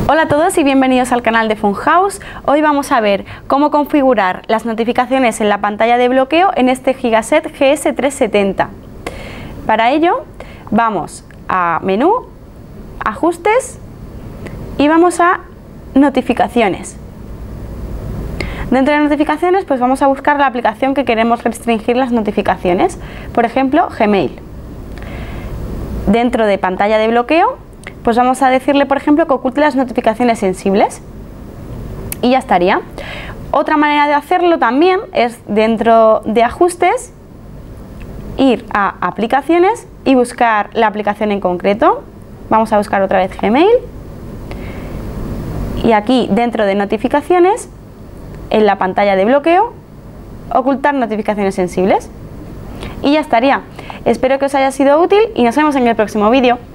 Hola a todos y bienvenidos al canal de Funhouse. Hoy vamos a ver cómo configurar las notificaciones en la pantalla de bloqueo en este Gigaset GS370. Para ello vamos a Menú, Ajustes y vamos a Notificaciones. Dentro de notificaciones pues vamos a buscar la aplicación que queremos restringir las notificaciones, por ejemplo Gmail. Dentro de pantalla de bloqueo pues vamos a decirle, por ejemplo, que oculte las notificaciones sensibles y ya estaría. Otra manera de hacerlo también es dentro de ajustes, ir a aplicaciones y buscar la aplicación en concreto. Vamos a buscar otra vez Gmail y aquí dentro de notificaciones, en la pantalla de bloqueo, ocultar notificaciones sensibles y ya estaría. Espero que os haya sido útil y nos vemos en el próximo vídeo.